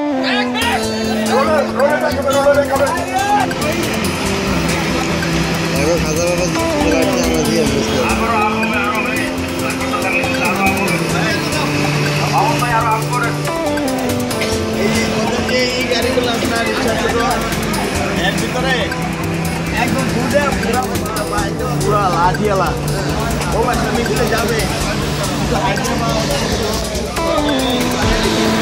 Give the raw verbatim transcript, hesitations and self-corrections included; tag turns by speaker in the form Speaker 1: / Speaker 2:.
Speaker 1: এই গাড়িগুলো আপনার ইচ্ছা ছিল এর ভিতরে একদম ঘুরে পুরা একদম পুরা লাঠিয়ালা ও বাচ্চা মিছিলে যাবে